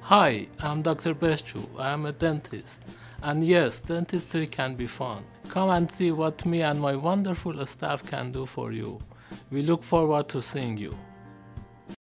Hi, I'm Dr. Behjou. I am a dentist. And yes, dentistry can be fun. Come and see what me and my wonderful staff can do for you. We look forward to seeing you.